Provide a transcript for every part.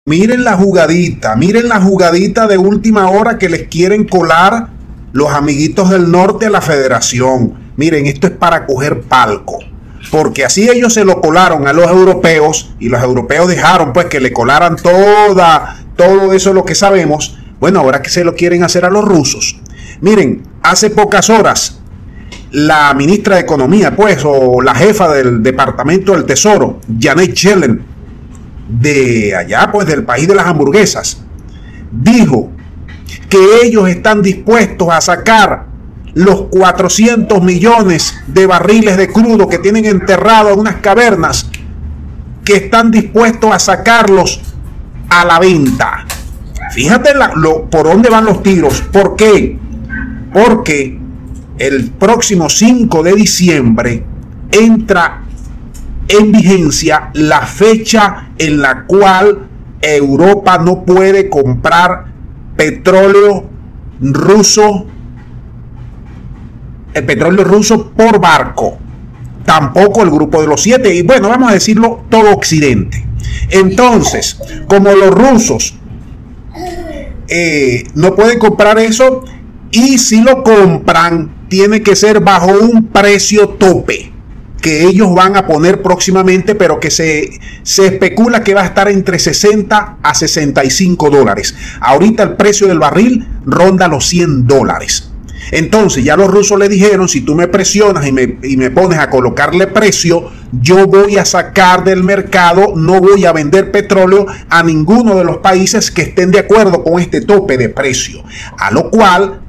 miren la jugadita de última hora que les quieren colar los amiguitos del norte a la federación. Miren, esto es para coger palco, porque así ellos se lo colaron a los europeos y los europeos dejaron pues que le colaran todo eso lo que sabemos. Bueno, ahora que se lo quieren hacer a los rusos. Miren, hace pocas horas la ministra de Economía, pues, o la jefa del Departamento del Tesoro, Janet Yellen, de allá, pues, del país de las hamburguesas, dijo que ellos están dispuestos a sacar los 400 millones de barriles de crudo que tienen enterrados en unas cavernas, que están dispuestos a sacarlos a la venta. Fíjate por dónde van los tiros. ¿Por qué? Porque el próximo 5 de diciembre entra en vigencia la fecha en la cual Europa no puede comprar petróleo ruso, el petróleo ruso por barco, tampoco el grupo de los 7, y bueno, vamos a decirlo, todo Occidente. Entonces, como los rusos no pueden comprar eso, y si lo compran, tiene que ser bajo un precio tope que ellos van a poner próximamente, pero que se especula que va a estar entre 60 a 65 dólares. Ahorita el precio del barril ronda los 100 dólares. Entonces ya los rusos le dijeron, si tú me presionas y me pones a colocarle precio, yo voy a sacar del mercado, no voy a vender petróleo a ninguno de los países que estén de acuerdo con este tope de precio. A lo cual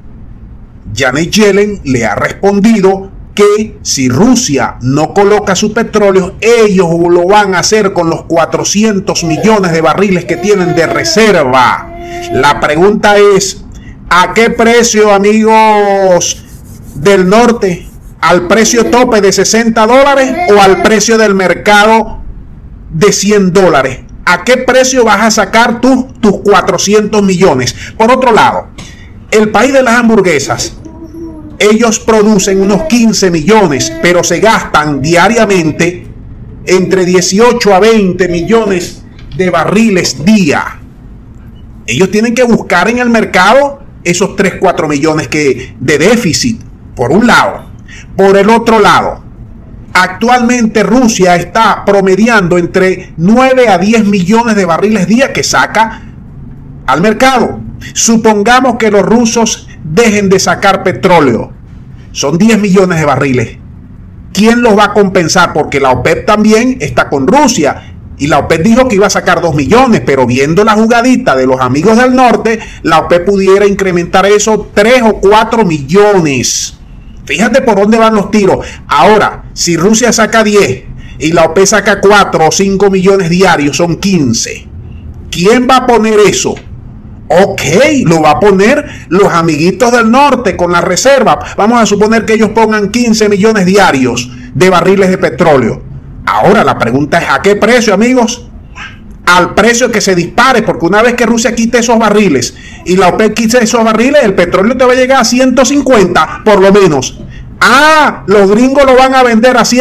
Janet Yellen le ha respondido que si Rusia no coloca su petróleo, ellos lo van a hacer con los 400 millones de barriles que tienen de reserva. La pregunta es, ¿a qué precio, amigos del norte? ¿Al precio tope de 60 dólares o al precio del mercado de 100 dólares? ¿A qué precio vas a sacar tus 400 millones? Por otro lado, el país de las hamburguesas, ellos producen unos 15 millones, pero se gastan diariamente entre 18 a 20 millones de barriles día. Ellos tienen que buscar en el mercado esos 3, 4 millones de déficit, por un lado. Por el otro lado, actualmente Rusia está promediando entre 9 a 10 millones de barriles día que saca al mercado. Supongamos que los rusos dejen de sacar petróleo. Son 10 millones de barriles. ¿Quién los va a compensar? Porque la OPEP también está con Rusia. Y la OPEP dijo que iba a sacar 2 millones. Pero viendo la jugadita de los amigos del norte, la OPEP pudiera incrementar eso 3 o 4 millones. Fíjate por dónde van los tiros. Ahora, si Rusia saca 10 y la OPEP saca 4 o 5 millones diarios, son 15. ¿Quién va a poner eso? Ok, lo va a poner los amiguitos del norte con la reserva. Vamos a suponer que ellos pongan 15 millones diarios de barriles de petróleo. Ahora la pregunta es, ¿a qué precio, amigos? Al precio que se dispare, porque una vez que Rusia quite esos barriles y la OPEP quite esos barriles, el petróleo te va a llegar a 150 por lo menos. Ah, los gringos lo van a vender a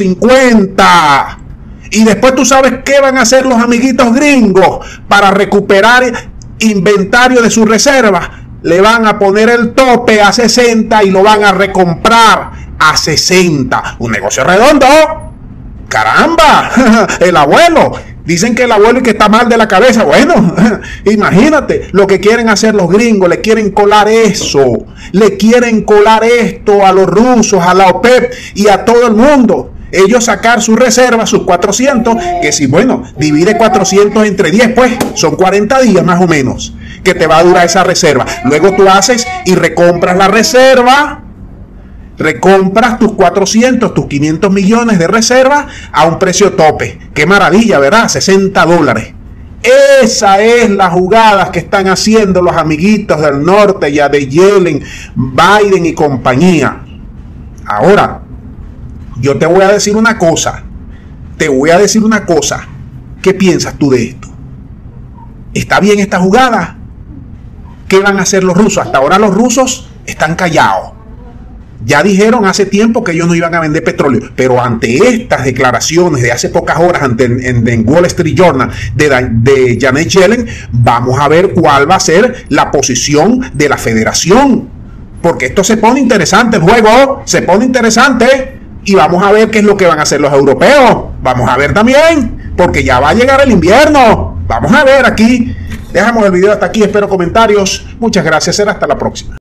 150. Y después tú sabes qué van a hacer los amiguitos gringos para recuperar inventario de su reserva. Le van a poner el tope a 60 y lo van a recomprar a 60. Un negocio redondo. Caramba, el abuelo. Dicen que el abuelo y que está mal de la cabeza. Bueno, imagínate lo que quieren hacer los gringos. Le quieren colar eso. Le quieren colar esto a los rusos, a la OPEP y a todo el mundo. Ellos sacar su reserva, sus 400, que si, bueno, divide 400 entre 10, pues son 40 días más o menos que te va a durar esa reserva. Luego tú haces y recompras la reserva, recompras tus 400, tus 500 millones de reserva a un precio tope. Qué maravilla, ¿verdad? 60 dólares. Esa es la jugada que están haciendo los amiguitos del norte, ya de Yellen, Biden y compañía. Ahora, yo te voy a decir una cosa. ¿Qué piensas tú de esto? ¿Está bien esta jugada? ¿Qué van a hacer los rusos? Hasta ahora los rusos están callados. Ya dijeron hace tiempo que ellos no iban a vender petróleo, pero ante estas declaraciones de hace pocas horas en Wall Street Journal de Janet Yellen, vamos a ver cuál va a ser la posición de la federación, porque esto se pone interesante, el juego se pone interesante, y vamos a ver qué es lo que van a hacer los europeos. Vamos a ver también, porque ya va a llegar el invierno. Vamos a ver aquí. Dejamos el video hasta aquí, espero comentarios. Muchas gracias, será hasta la próxima.